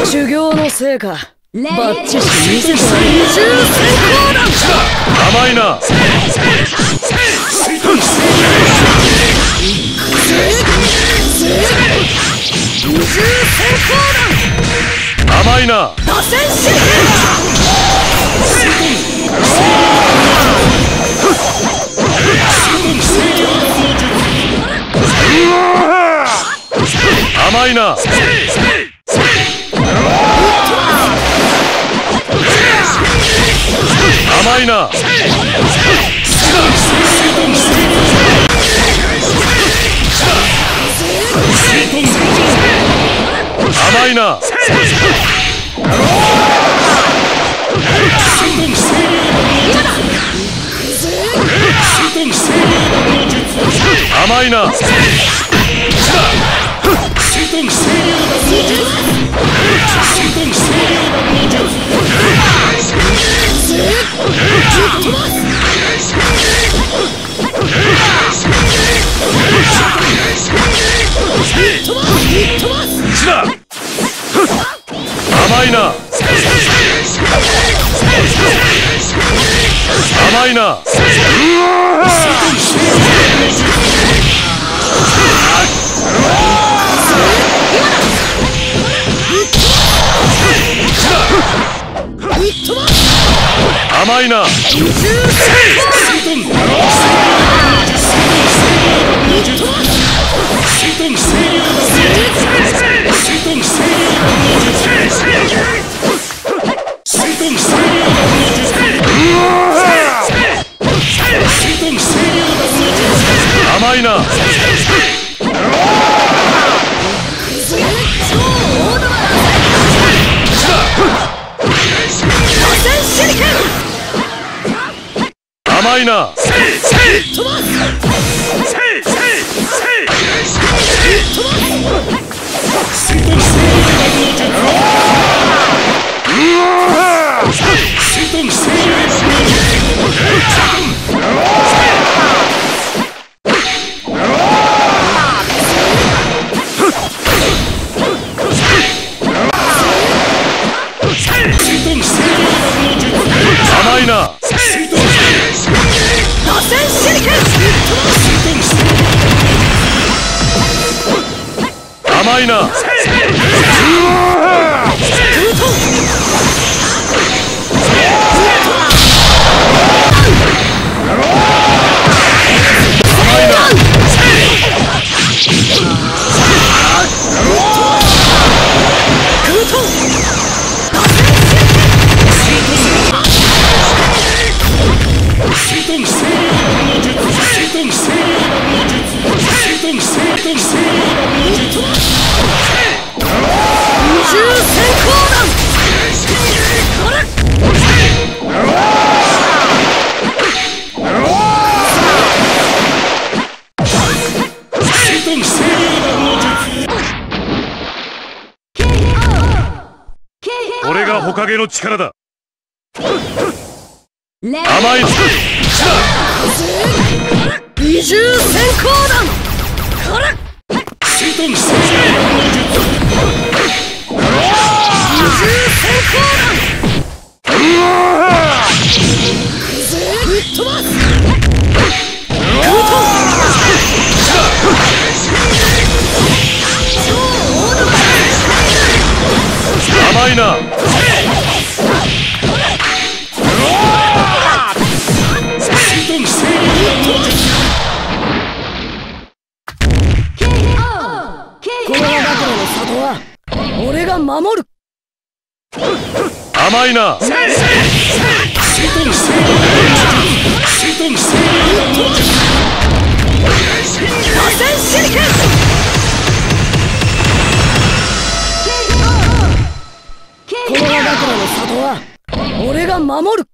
修行の成果バッチシ見せてやる。二重閃光弾甘いな。 二重閃光弾甘いな。 打線シリ甘いな。甘いな。甘いな。甘いな。甘いな。甘いな。甘いな。甘いな。甘いな。甘いな。甘いな。これが火影の力だ。甘い。 二重閃光弾甘いな。 俺が守る。 甘いな。 この枕の里は俺が守る。